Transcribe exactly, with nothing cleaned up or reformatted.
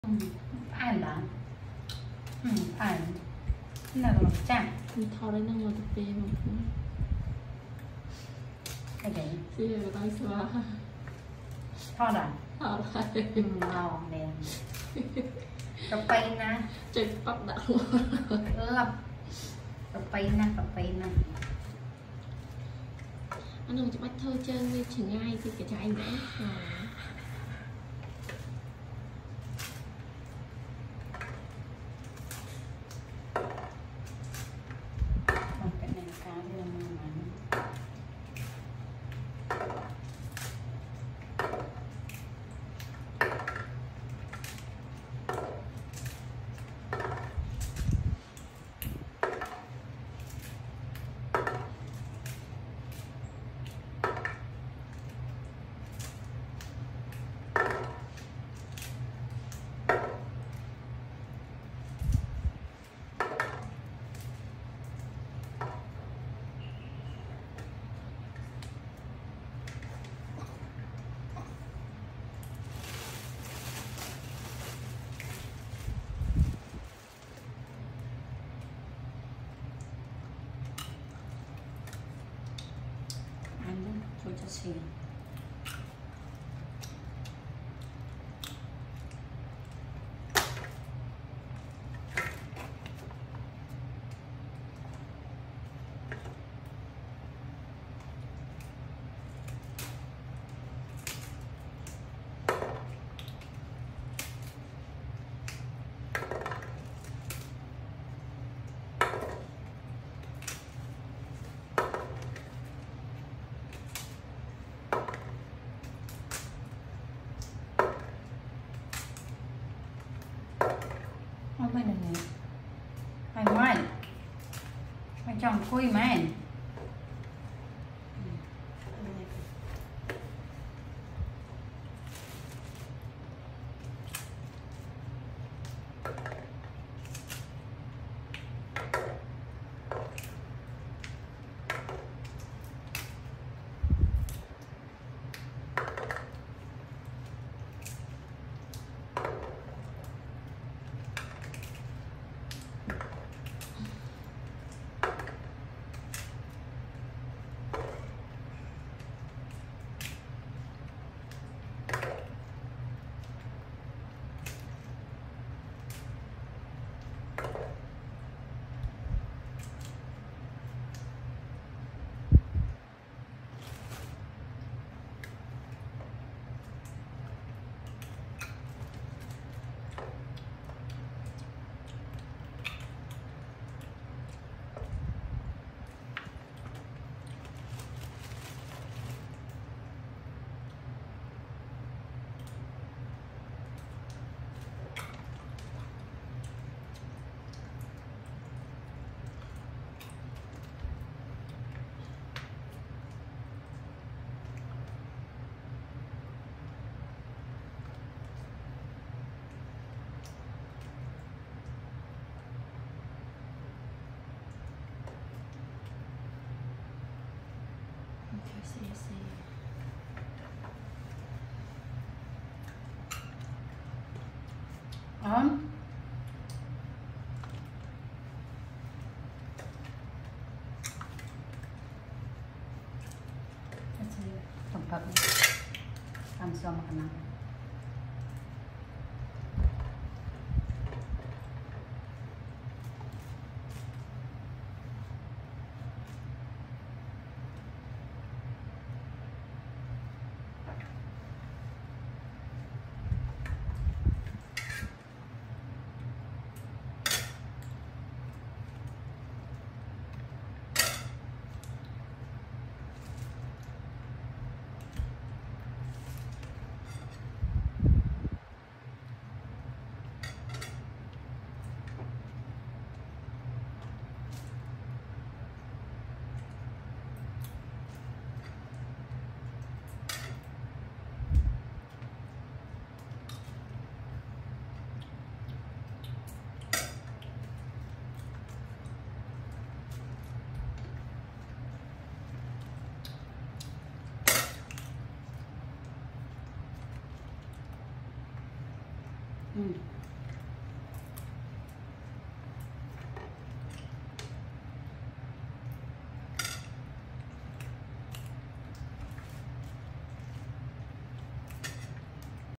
ăn là ăn là một trăm mình thò đến năng một tập bê mà cái gì xí là tay xóa thò đã thò lại ngon nè tập bay na chạy bắt đã lập tập bay na tập bay na anh đừng cho bắt thơ chân như chừng ai thì cái trái nữa tôi cho xin bên này này phải mai phải chọn khui mai on tempat ăn xong makanan